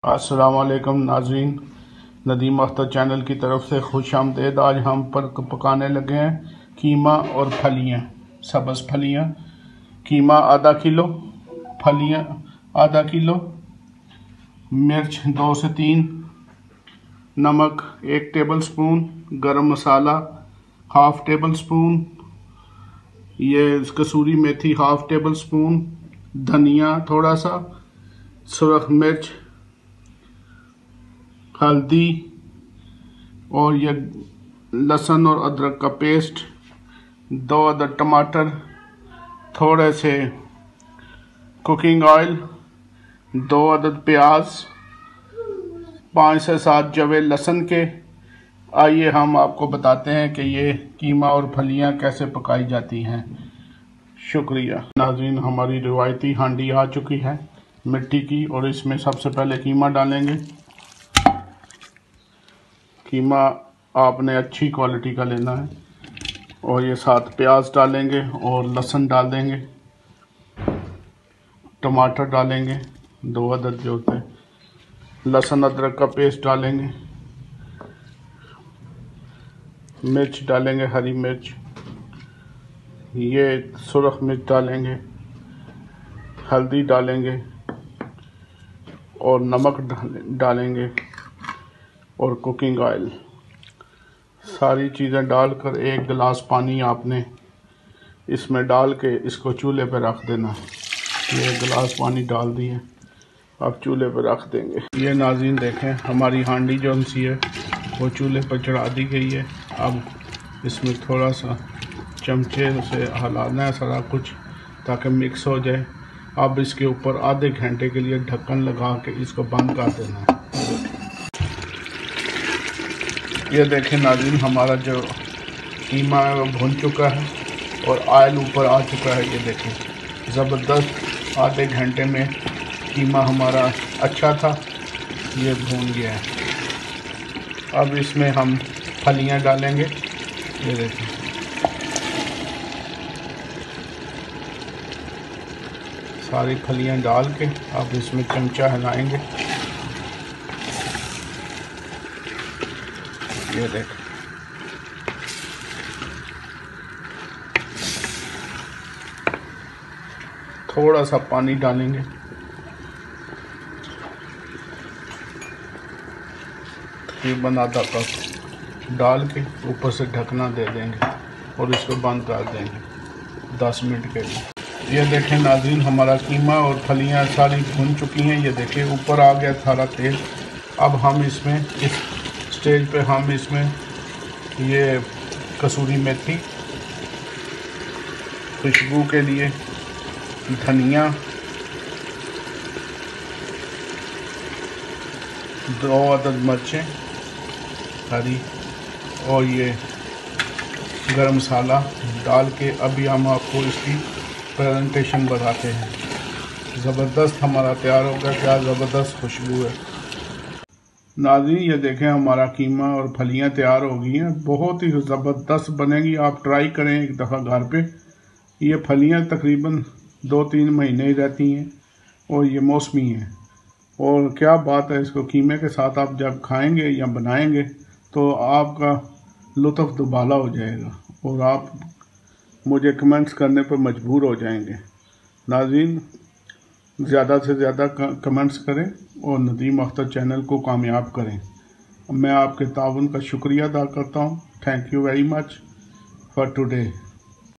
अस्सलामुअलैकुम नाज़रीन, नदीम अख्तर चैनल की तरफ से खुश आमदेद। आज हम पर पकाने लगे हैं कीमा और फलियाँ, सब्ज़ फलियाँ। कीमा आधा किलो, फलियाँ आधा किलो, मिर्च 2 से 3, नमक 1 टेबल स्पून, गरम मसाला 1/2 टेबल स्पून, ये कसूरी मेथी 1/2 टेबल स्पून, धनिया थोड़ा सा, सुरख मिर्च, हल्दी और ये लहसुन और अदरक का पेस्ट, 2 अदद टमाटर, थोड़े से कुकिंग ऑयल, 2 अदद प्याज, 5 से 7 जवे लहसुन के। आइए हम आपको बताते हैं कि ये कीमा और फलियां कैसे पकाई जाती हैं। शुक्रिया नाज़रीन, हमारी रिवायती हांडी आ चुकी है मिट्टी की, और इसमें सबसे पहले कीमा डालेंगे। कीमा आपने अच्छी क्वालिटी का लेना है, और ये साथ प्याज डालेंगे और लहसुन डाल देंगे, टमाटर डालेंगे 2 अदद जो होते हैं, लहसुन अदरक का पेस्ट डालेंगे, मिर्च डालेंगे, हरी मिर्च, ये सुरख मिर्च डालेंगे, हल्दी डालेंगे और नमक डालेंगे और कुकिंग ऑयल। सारी चीज़ें डालकर 1 गिलास पानी आपने इसमें डाल के इसको चूल्हे पर रख देना है। ये 1 गिलास पानी डाल दिए, अब चूल्हे पर रख देंगे। ये नाज़रीन देखें, हमारी हांडी जो सी है वो चूल्हे पर चढ़ा दी गई है। अब इसमें थोड़ा सा चमचे से हिलाना है सारा कुछ, ताकि मिक्स हो जाए। अब इसके ऊपर आधे घंटे के लिए ढक्कन लगा के इसको बंद कर देना है। ये देखें नाज़रीन, हमारा जो कीमा है वो भुन चुका है और ऑयल ऊपर आ चुका है। ये देखें ज़बरदस्त, आधे घंटे में कीमा हमारा अच्छा था, ये भून गया है। अब इसमें हम फलियां डालेंगे। ये देखें, सारी फलियां डाल के अब इसमें चमचा हिलाएंगे। ये देखें, थोड़ा सा पानी डालेंगे, तकरीबन आधा कप डाल के ऊपर से ढकना दे देंगे और इसको बंद कर देंगे 10 मिनट के लिए। ये देखें नाज़रीन, हमारा कीमा और फलियां सारी भुन चुकी हैं। ये देखें ऊपर आ गया सारा तेल। अब हम इसमें इस स्टेज पे हम इसमें ये कसूरी मेथी, खुशबू के लिए धनिया, 2 अदद मिर्चें हरी और ये गरम मसाला डाल के अभी हम आपको इसकी प्रेजेंटेशन बताते हैं। ज़बरदस्त हमारा तैयार होगा, क्या ज़बरदस्त खुशबू है नाज़रीन। ये देखें, हमारा कीमा और फलियां तैयार हो गई हैं, बहुत ही ज़बरदस्त बनेगी। आप ट्राई करें एक दफ़ा घर पे। ये फलियां तकरीबन 2-3 महीने ही रहती हैं और ये मौसमी हैं। और क्या बात है, इसको कीमे के साथ आप जब खाएंगे या बनाएंगे तो आपका लुत्फ़ दुबाला हो जाएगा और आप मुझे कमेंट्स करने पर मजबूर हो जाएंगे। नाज़रीन, ज़्यादा से ज़्यादा कमेंट्स करें और नदीम अख्तर चैनल को कामयाब करें। मैं आपके ताउन का शुक्रिया अदा करता हूँ। Thank you very much for today.